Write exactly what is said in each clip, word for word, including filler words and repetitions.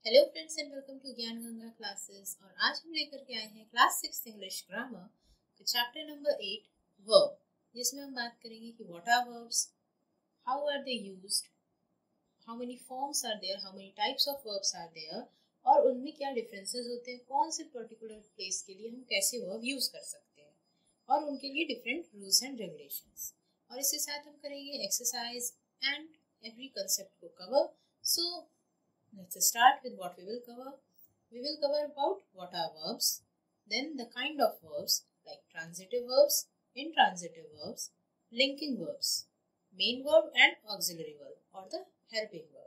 Hello friends and welcome to Gyan Ganga classes. और आज हम लेकर के आए हैं क्लास सिक्स इंग्लिश ग्रामर का चैप्टर नंबर एट वर्ब, जिसमें हम बात करेंगे कि what are verbs, how are they used, how many forms are there, how many types of verbs are there, और उनमें क्या डिफरेंसेस होते हैं, कौन से पर्टिकुलर प्लेस के लिए हम कैसे वर्ब यूज कर सकते हैं और उनके लिए डिफरेंट रूल्स एंड रेगुलेशंस। और इसके साथ हम करेंगे एक्सरसाइज एंड एवरी कंसेप्ट को cover. So let's start with what we will cover. We will cover about what are verbs, then the kind of verbs like transitive verbs, intransitive verbs, linking verbs, main verb and auxiliary verb or the helping verb.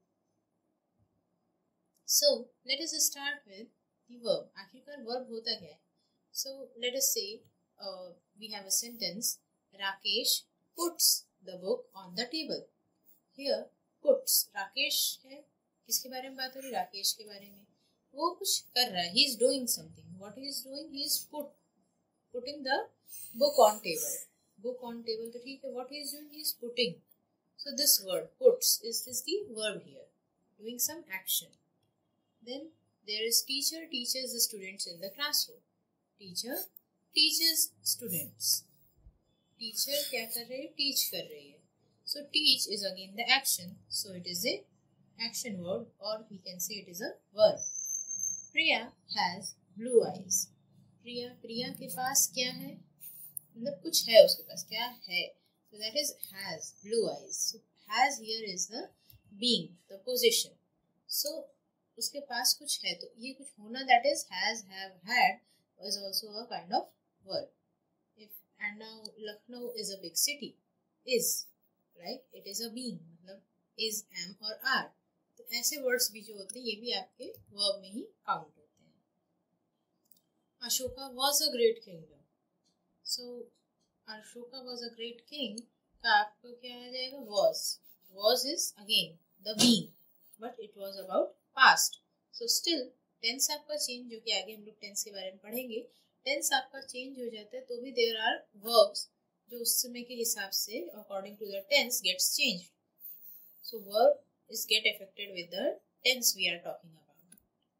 So let us start with the verb. आखिरकार verb होता क्या है? So let us say uh, we have a sentence. Rakesh puts the book on the table. Here puts, Rakesh है, किसके बारे में बात हो रही? राकेश के बारे में। वो कुछ कर रहा है, he is doing something. What he is doing? He is put putting the book on table. Book on table तो ठीक है, what he is doing? He is putting. So this word puts is this the verb here, doing some action. Then there is teacher teachers the students in the classroom. Teacher teachers students. Teacher क्या कर रही है? Teach कर रही है। So teach is again the action, so it is a action word, or we can say it is a verb. Priya has blue eyes. Priya Priya के पास क्या है? मतलब कुछ है उसके पास, क्या है? So that is has, blue eyes. So has here is the being, the position. So उसके पास कुछ है, तो ये कुछ होना, that is has, have, had is also a kind of verb. If and now Lucknow is a big city, is right, it is a being, मतलब is, am और are. तो ऐसे वर्ड्स भी जो होते हैं ये भी आपके वर्ब में ही काउंट होते हैं। Ashoka was a great kingdom. So Ashoka was a great king का आपको क्या आ जाएगा? Was. Was is again the being, but it was about past. So still tense आपका चेंज, जो कि आगे हम लोग टेंस के बारे में पढ़ेंगे, टेंस आपका चेंज हो जाता है तो भी देयर आर वर्ब्स जो उस समय के हिसाब से according to the tense gets changed. So verb is get affected with the tense we are talking about.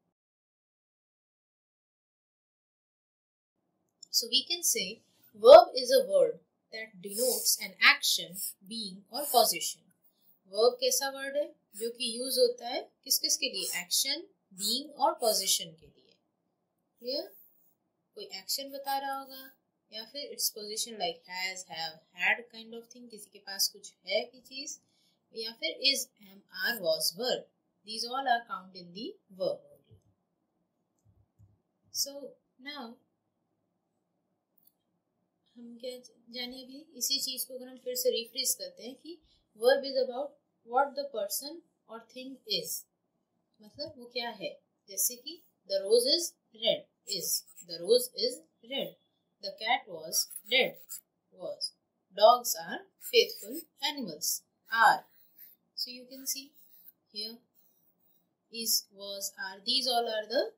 So we can say verb is a word that denotes an action, being or position. Verb कैसा word है? जो कि use होता है किस किस के लिए? Action, being और position के लिए। Clear? कोई action बता रहा होगा या फिर its position like has, have, had kind of thing, किसी के पास कुछ है की चीज, या फिर is, am, are, was, were. These all are count in the verb only. So now हम क्या जाने, अभी इसी चीज को अगर हम फिर से रिफ्रेश करते हैं कि verb is about what the person or thing is, मतलब वो क्या है। जैसे कि the rose is red, is, the rose is red, the cat was dead, was, dogs are faithful animals, are. So you can see here is, was, are, these all are the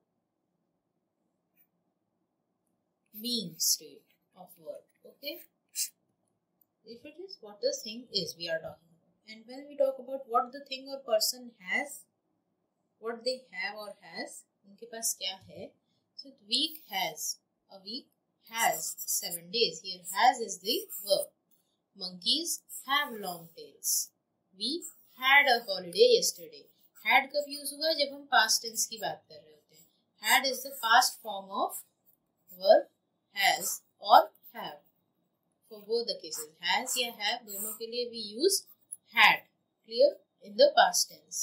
being state of verb. Okay, if it is what the thing is we are talking about, and when we talk about what the thing or person has, what they have or has, उनके पास क्या है। So week has, a week has seven days. Here has is the verb. Monkeys have long tails. We had a holiday yesterday. Had कब use हुआ? जब हम past tense की बात कर रहे होते हैं। Had is the past form of verb has or have. For both the cases, has या have दोनों के लिए we use had. Clear? In the past tense.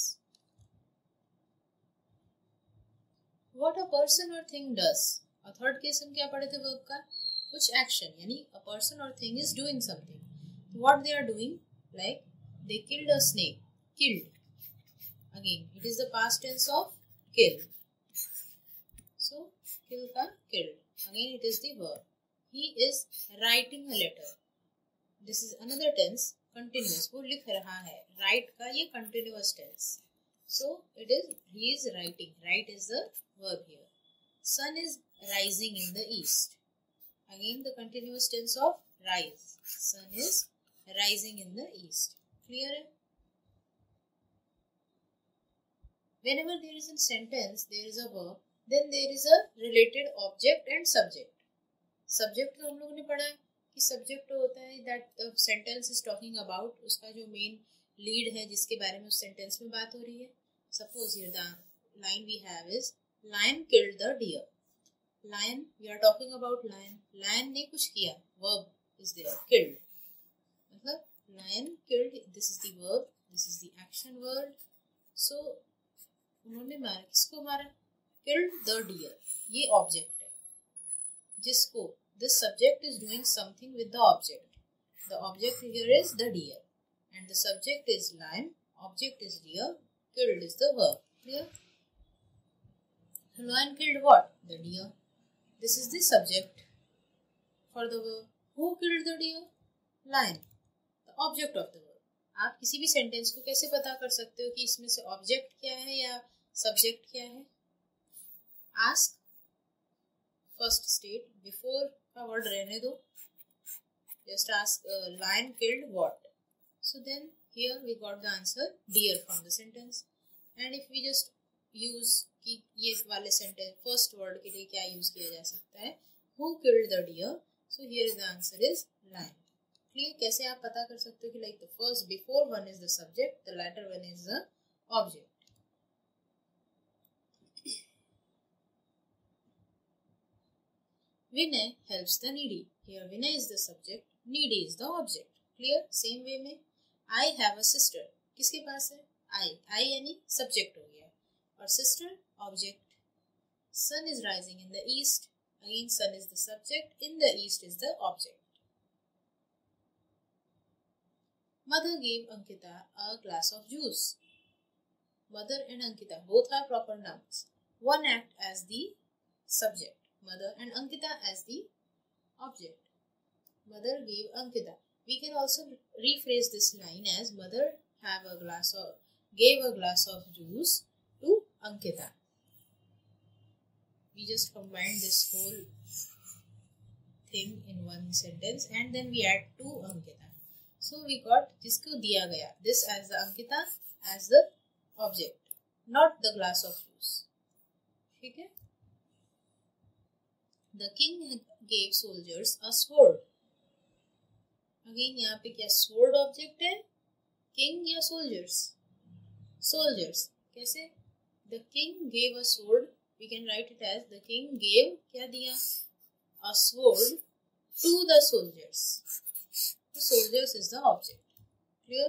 What a person or thing does. और third case हम क्या पढ़े थे verb का? कुछ action, यानी a person or thing is doing something. What they are doing? Like they killed a snake. Killed. Again, it is the past tense of kill. So, kill ka killed. Again, it is the verb. He is writing a letter. This is another tense, continuous. वो लिख रहा है. Write का ये continuous tense. So, it is he is writing. Write is the verb here. Sun is rising in the east. Again, the continuous tense of rise. Sun is rising in the east. Clear है? whenever there is a sentence, there is a verb, then there is a related object and subject. Subject तो हम लोगों ने पढ़ा है कि subject होता है that the sentence is talking about, उसका जो main lead है जिसके बारे में उस sentence में बात हो रही है. Suppose here the line we have is lion killed the deer. Lion, we are talking about lion. Lion ने कुछ किया, verb is there, killed. मतलब lion killed, this is the verb, this is the action word. So उन्होंने मारा, किसको मारा? Killed the deer. ये object है जिसको this subject is doing something with the object. The object here is the deer and the subject is lion, object is deer, killed is the verb. Clear? Lion killed what? The deer. This is the subject for the verb. Who killed the deer? Lion. The object of the verb. आप किसी भी sentence को कैसे पता कर सकते हो कि इसमें से ऑब्जेक्ट क्या है या सब्जेक्ट क्या है? Ask. First state before का वर्ड रहने दो. Just ask uh, lion killed what? So then here we got the answer deer from the sentence. And if we just use कि ये वाले सेंटेंस फर्स्ट वर्ड के लिए क्या यूज किया जा सकता है? Who killed the deer? So here the answer is lion. Clear? कैसे आप पता कर सकते हो कि like the first before one is the subject, the latter one is the object. Vinay helps the needy. Here Vinay is the subject, needy is the object. Clear? Same way में I have a sister. किसके पास है? I. I यानी subject हो गया और sister object. Sun is rising in the east. Again sun is the subject. In the east is the object. Mother gave Ankita a glass of juice. Mother and Ankita both are proper nouns. One act as the subject. Mother and Ankita as the object. Mother gave Ankita. We can also rephrase this line as mother have a glass of gave a glass of juice to Ankita. We just combine this whole thing in one sentence and then we add to Ankita. So we got जिसको दिया गया, this as the Ankita as the object, not the glass of juice. ठीक है? The king gave soldiers a sword. Again यहाँ पे क्या sword object है? King या soldiers? Soldiers. कैसे? The king gave a sword. We can write it as the king gave क्या दिया? A sword to the soldiers. The soldiers is the object. Clear?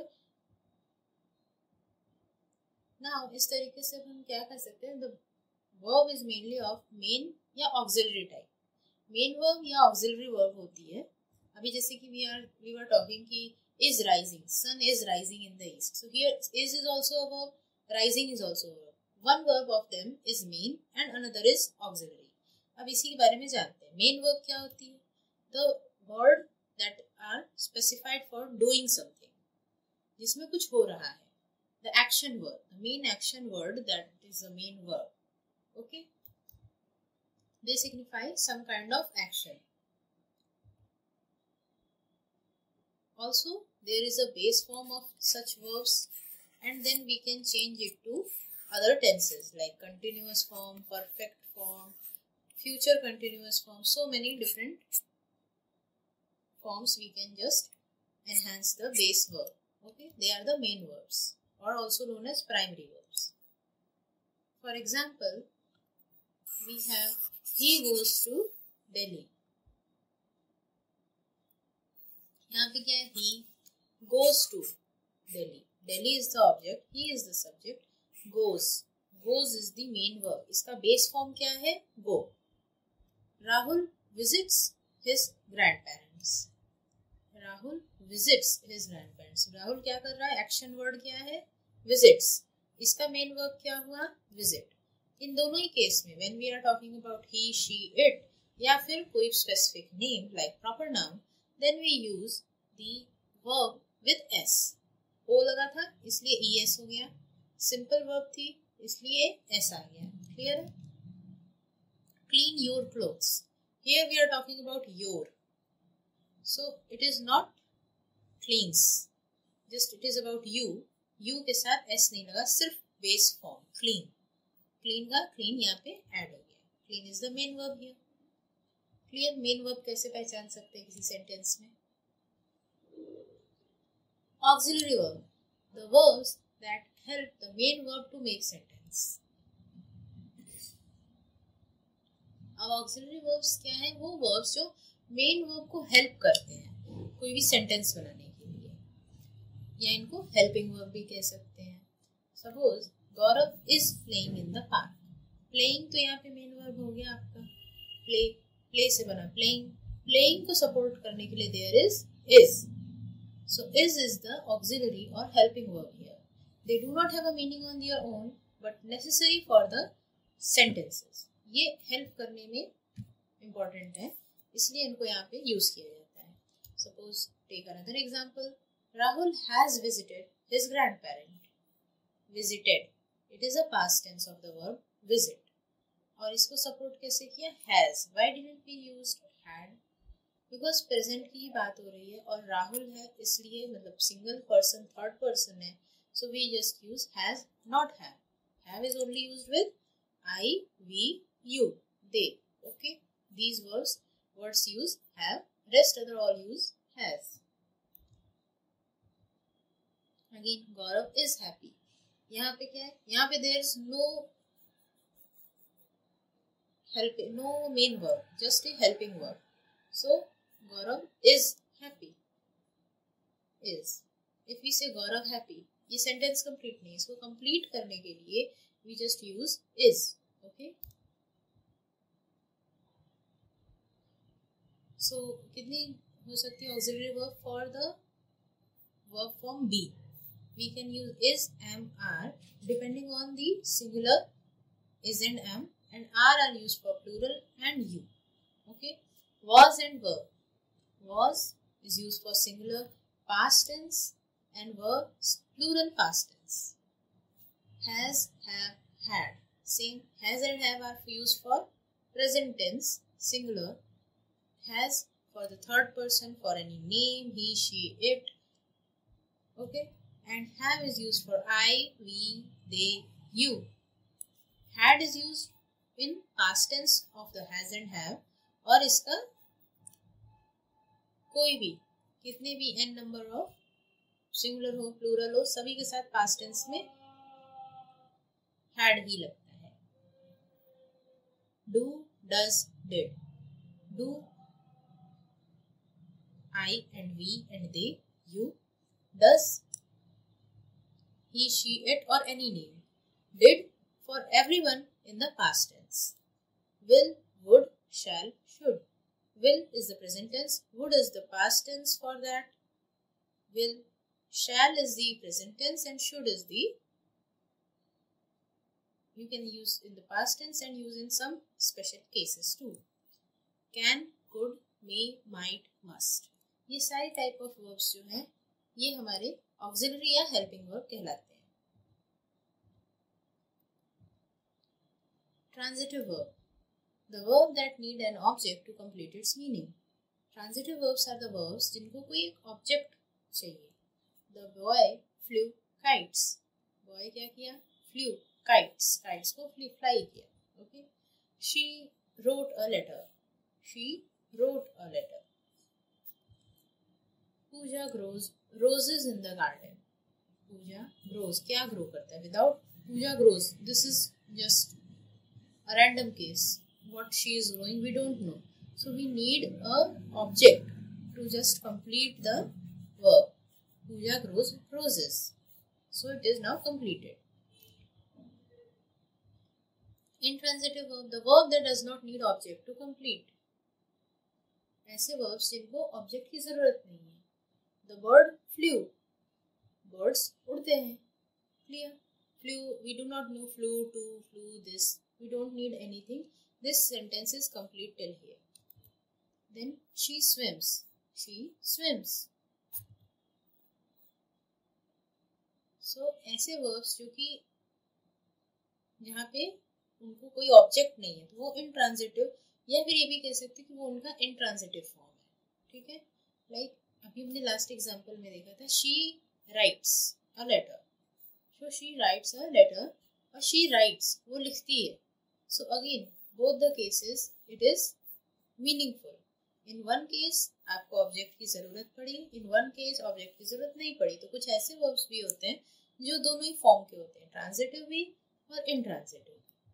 Now इस तरीके से हम क्या कर सकते हैं? The verb is mainly of main या auxiliary type. Main verb या auxiliary verb होती है. अभी जैसे कि we are we were talking कि is rising, sun is rising in the east. So here is is also a verb, rising is also a verb. One verb of them is main and another is auxiliary. अब इसी के बारे में जानते हैं. Main verb क्या होती है? The word that are specified for doing something, जिसमें कुछ हो रहा है. The action word, the main action word that is the main verb. Okay. They signify some kind of action. Also, there is a base form of such verbs and then we can change it to other tenses like continuous form, perfect form, future continuous form. So many different forms we can just enhance the base verb. Okay, they are the main verbs or also known as primary verbs. For example, we have he goes to Delhi. यहाँ पे क्या है? He goes to Delhi. Delhi is the object. He is the subject. Goes. Goes is the main verb. इसका base form क्या है? Go. Rahul visits his grandparents. Rahul visits his grandparents. Rahul क्या कर रहा है? Action word क्या है? Visits. इसका main verb क्या हुआ? Visit. इन दोनों ही केस में when we are talking about he, she, it या फिर कोई specific name like proper noun, then we use the verb with s. O लगा था इसलिए es हो गया. Simple verb थी इसलिए s आ गया. Clear? Clean your clothes. Here we are talking about your. So it is not cleans. Just it is about you. You के साथ s नहीं लगा, सिर्फ base form clean. क्लीन का क्लीन यहाँ पे ऐड हो गया. Clean is the main verb here. Clear. Main verb कैसे पहचान सकते हैं किसी सेंटेंस में? Auxiliary verb, the verbs that help the main verb to make sentence. अब auxiliary verbs क्या है? वो verbs जो main verb को help करते हैं कोई भी sentence बनाने के लिए, या इनको helping verb भी कह सकते हैं. Suppose Gaurav is playing in the park. Playing तो यहाँ पे main verb हो गया आपका. Play, play से बना playing. Playing को support करने के लिए there is is. So is is the auxiliary or helping verb here. They do not have a meaning on their own but necessary for the sentences. ये help करने में important है, इसलिए इनको यहाँ पे use किया जाता है. Suppose take another example. Rahul has visited his grandparent. Visited. It is a past tense of the verb visit. और इसको support कैसे किया? Has. Why didn't we use had? Because present की ही बात हो रही है और राहुल है, इसलिए मतलब सिंगल पर्सन थर्ड पर्सन है, so we just use has not have. Have is only used with I, we, you, they. Okay, these words words use have, rest other all use has. Again Gaurav is happy. यहाँ पे क्या है? यहाँ पे there is no help, no main verb, just a helping verb. So Gaurav is happy. Is. If we say Gaurav happy, ये sentence complete नहीं. इसको complete करने के लिए we just use is. Okay. So कितनी हो सकती है auxiliary verb for the verb form be? We can use is, am, are depending on the singular is and am, and are are used for plural and you. Okay. Was and were. Was is used for singular past tense and were plural past tense. Has, have, had. Same. Has and have are used for present tense singular. Has for the third person for any name, he, she, it. Okay. And have is used for I, we, they, you. Had is used in past tense of the has and have, और इसका कोई भी कितने भी n number of singular हो plural हो सभी के साथ पास्ट टेंस में हैड ही लगता है. Do, does, did. Do I and we and they, you. Does he, she, it or any name. Did for everyone in the past tense. Will, would, shall, should. Will is the present tense, would is the past tense for that. Will, shall is the present tense and should is the, you can use in the past tense and use in some special cases too. Can, could, may, might, must. ये सारी type of verbs जो हैं ये हमारे auxiliary या helping verb कहलाते हैं. Transitive verb. The verb that need an object to complete its meaning. Transitive verbs are the verbs जिनको कोई एक object चाहिए. The boy flew kites. Boy क्या किया? Flew kites. Kites को fly किया. Okay. She wrote a letter. She wrote a letter. Pooja grows roses in the garden. Pooja grows. क्या grow करता है? Without Pooja grows. This is just a random case. What she is growing we don't know, so we need a object to just complete the verb. Pooja grows roses, so it is now completed. Intransitive verb, the verb that does not need object to complete. ऐसे verbs जिनको object की जरूरत नहीं है. The bird flew. Birds उड़ते हैं. Clear? Flew. We do not know flew to, flew this. We don't need anything. This sentence is complete till here. Then she swims. She swims. So ऐसे verbs जो कि जहाँ पे उनको कोई object नहीं है तो वो intransitive, या फिर ये भी कह सकते हैं कि वो उनका intransitive form है. ठीक है. Like अभी हमने लास्ट एग्जाम्पल में देखा था she writes a letter. So she writes a letter. और शी राइट्स, वो लिखती है. So again both the cases it is meaningful. In one case आपको ऑब्जेक्ट की जरूरत पड़ी, इन वन केस ऑब्जेक्ट की जरूरत नहीं पड़ी. तो कुछ ऐसे वर्ब्स भी होते हैं जो दोनों ही फॉर्म के होते हैं, ट्रांजिटिव भी और इंट्रांजिटिव.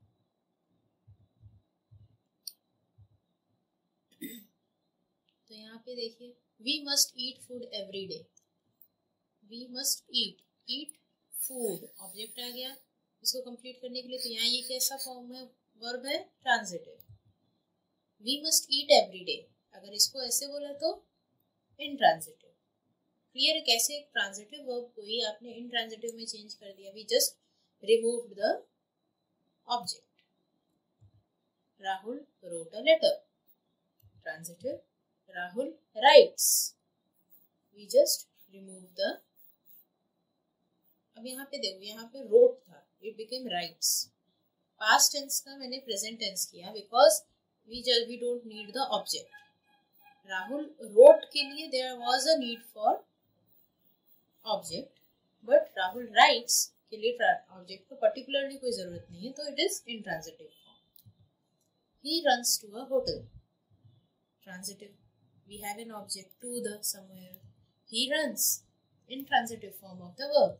तो यहाँ पे देखिए, we must eat food every day. We must eat, eat food object आ गया इसको कंप्लीट करने के लिए. तो यहाँ ये कैसा फॉर्म है, वर्ब है, transitive. We must eat every day, अगर इसको ऐसे बोला तो इंट्रांजिटिव. क्लियर है कैसे एक ट्रांजिटिव वर्ब को ही आपने इंट्रांजिटिव में चेंज कर दिया. We just removed the object. Rahul wrote a letter. Transitive. Rahul writes. We just remove the. अब यहाँ पे देखो, यहाँ पे wrote था, it became writes. Past tense का मैंने present tense किया because we just we don't need the object. Rahul wrote के लिए there was a need for object, but Rahul writes के लिए object को particularly कोई जरूरत नहीं है, तो it is intransitive form. He runs to a hotel. Transitive. We have an object to the somewhere. He runs. Intransitive form of the verb.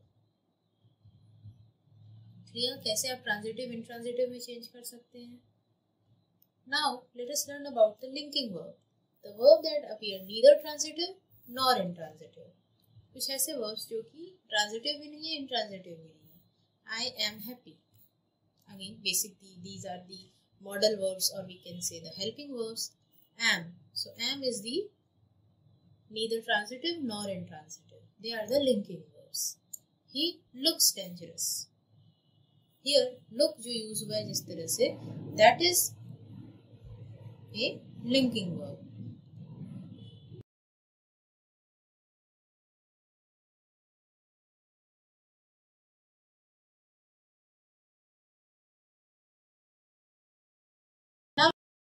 Clear कैसे आप transitive intransitive में change कर सकते हैं. Now let us learn about the linking verb. The verb that appear neither transitive nor intransitive. कुछ ऐसे verbs जो कि transitive भी नहीं है, intransitive भी नहीं है. I am happy. Again, basically these are the modal verbs, or we can say the helping verbs. Am. So am is the neither transitive nor intransitive. They are the linking verbs. He looks dangerous. Here look जो use हुआ है जिस तरह से, that is a linking verb. Now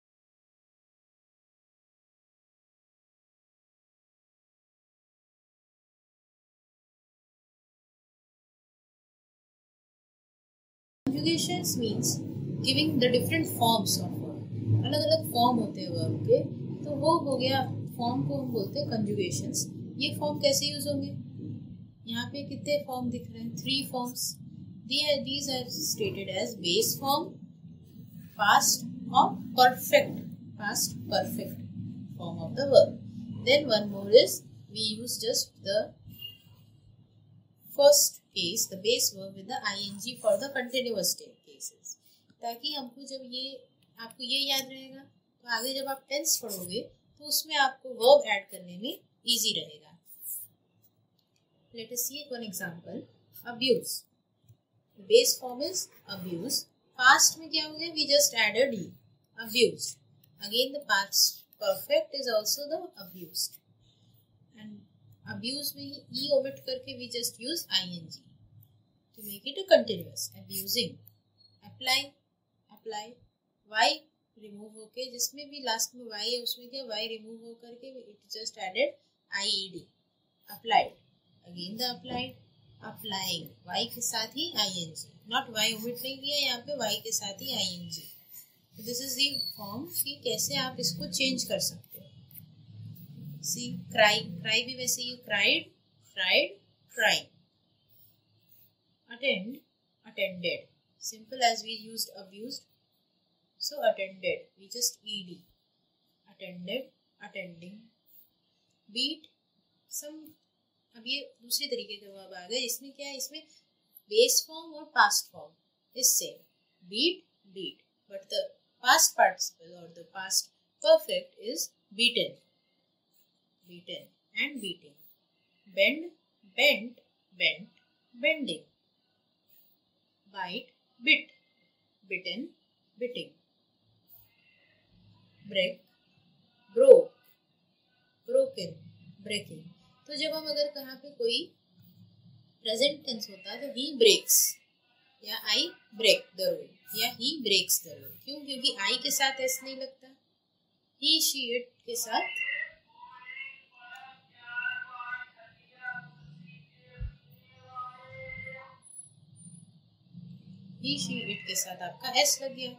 conjugations means giving the different forms of verb. अलग अलग form होते हैं वर्ब के, तो वो हो गया फॉर्म को हम बोलते हैं कंजुगेशंस. ये फॉर्म कैसे यूज होंगे, यहाँ पे कितने फॉर्म दिख रहे हैं, three forms. These are stated as base form, past or perfect, past perfect form of the verb. Then one more is we use just the first case, the base verb with the ing for the continuous cases. ताकि हमको जब ये आपको ये याद रहेगा, तो आगे जब आप टेंस पढ़ोगे तो उसमें आपको वर्ब ऐड करने में इजी रहेगा. Let us see one example. Abuse. The base form is abuse. Past में क्या हो गया, we just added e, abused. Again the past perfect is also the abused. And abuse में e omit करके we just use ing to make it a continuous. Abusing. Apply. Apply. Y remove होके, जिसमें भी last में y है उसमें क्या y remove हो करके it just added ied. Applied. Again the applied. Applying. Y के साथ ही ing. Not y omit नहीं किया, यहाँ पे y के साथ ही ing. This is the form कि कैसे आप इसको change कर सकते हो. See, cry. Cry भी वैसे ही cried, cried, crying. Attend, attended. Simple as we used abused. So attended, we just ed. Attended, attending. Beat, some. अब ये दूसरी तरीके का वर्ब आ गया, इसमें क्या है, इसमें बेस फॉर्म और past form is same. Beat, beat, but the past participle और the past perfect is beaten, beaten and beating. Bend, bent, bent, bending. Bite, bit, bitten, biting. Break, broke, broken, breaking. तो जब हम अगर कहाँ पे कोई present tense होता है तो ही ब्रेक्स या आई ब्रेक द रूल या ही ब्रेक्स द रूल. क्यों, क्योंकि आई के साथ एस नहीं लगता, ही शी इट के साथ ही शी इट के साथ आपका एस लग गया।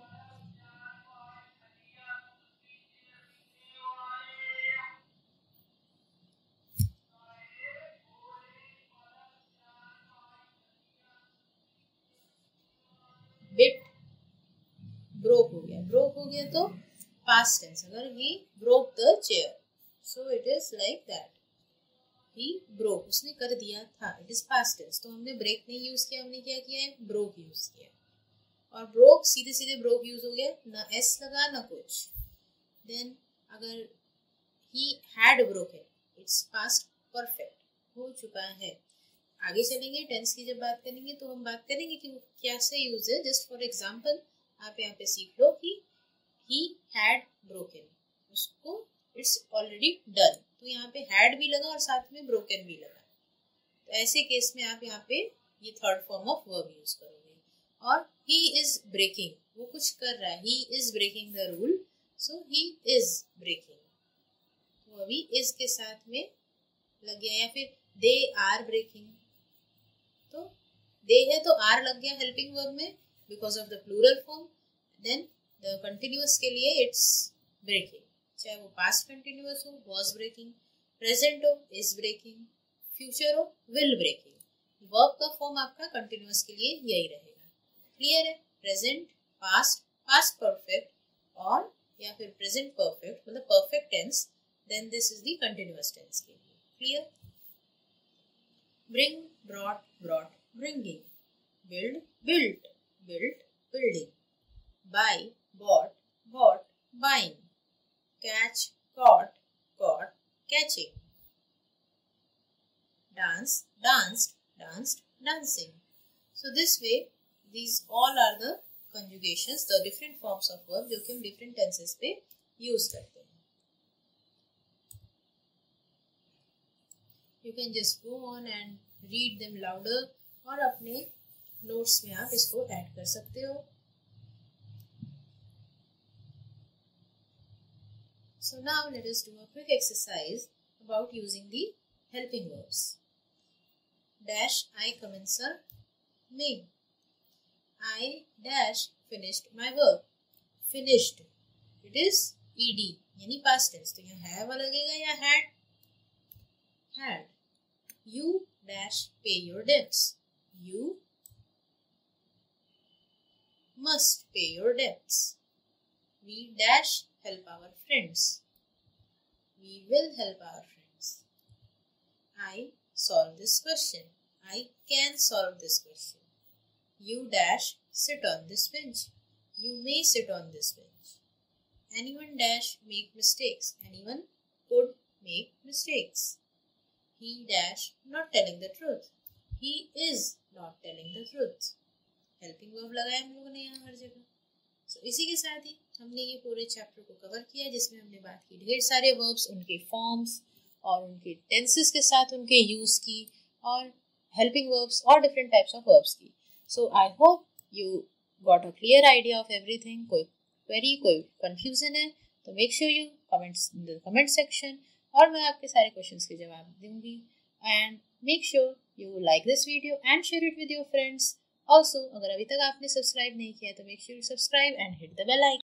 बिट ब्रोक हो गया, ब्रोक हो गया तो पास्ट टेंस, अगर he broke the chair, so it is like that, he broke, उसने कर दिया था, इट इज पास्ट टेंस। तो हमने ब्रेक नहीं यूज किया, हमने क्या किया है, ब्रोक यूज किया, और ब्रोक सीधे सीधे ब्रोक यूज हो गया, ना एस लगा ना कुछ। देन अगर he had broken, it's past perfect हो चुका है। आगे चलेंगे टेंस की जब बात करेंगे तो हम बात करेंगे कि वो कैसे यूज है। जस्ट फॉर एग्जांपल आप यहाँ पे सीख लो कि he had broken, उसको इट्स ऑलरेडी डन, तो यहाँ पे had भी लगा और साथ में broken भी लगा। तो ऐसे केस में आप यहाँ पे ये third form of verb use करोगे। और he is breaking, वो कुछ कर रहा है, he is breaking the rule, so he is breaking, तो अभी is के साथ में लग गया। या फिर they are breaking, तो they है तो are लग गया हेल्पिंग वर्ब में because of the plural form. Then the continuous के लिए इट्स ब्रेकिंग, चाहे वो पास्ट कंटिन्यूअस हो, वॉज ब्रेकिंग, प्रेजेंट हो, इज ब्रेकिंग, फ्यूचर हो, विल ब्रेकिंग। वर्ब का फॉर्म आपका कंटिन्यूअस के लिए यही रहेगा। क्लियर है? प्रेजेंट, पास्ट, पास्ट परफेक्ट और या फिर प्रेजेंट परफेक्ट मतलब perfect tense, then this is the continuous tense के लिए। Clear? Bring, brought, brought, bringing, build, built, built, building, buy, bought, bought, buying, catch, caught, caught, catching, dance, danced, danced, dancing. So this way, these all are the conjugations, the different forms of verb जो कि हम different tenses पे use करते हैं। You can just go on and read them louder, और अपने notes में आप इसको ऐड कर सकते हो। So now let us do a quick exercise about using the helping verbs. Dash I commence a may. I dash finished my work. Finished, it is ed यानी past tense, तो यहाँ have लगेगा या had? Had. You dash pay your debts. You must pay your debts. We dash help our friends. We will help our friends. I solve this question. I can solve this question. You dash sit on this bench. You may sit on this bench. Anyone dash make mistakes. Anyone could make mistakes. He dash not telling the truth. He is not telling the truth. Helping verb लगाया हम लोगों ने यहाँ हर जगह। सो so, इसी के साथ ही हमने ये पूरे चैप्टर को कवर किया, जिसमें हमने बात की ढेर सारे वर्ब्स, उनके फॉर्म्स और उनके टेंसेस के साथ उनके यूज की, और हेल्पिंग वर्ब्स और डिफरेंट टाइप्स ऑफ वर्ब्स की। So I hope you got a clear idea of everything. कोई क्वेरी, कोई कंफ्यूजन है तो make sure you comments in the comment section, और मैं आपके सारे क्वेश्चंस के जवाब दूंगी। And make sure you like this video and share it with your friends. Also अगर अभी तक आपने सब्सक्राइब नहीं किया तो make sure you subscribe and hit the bell icon.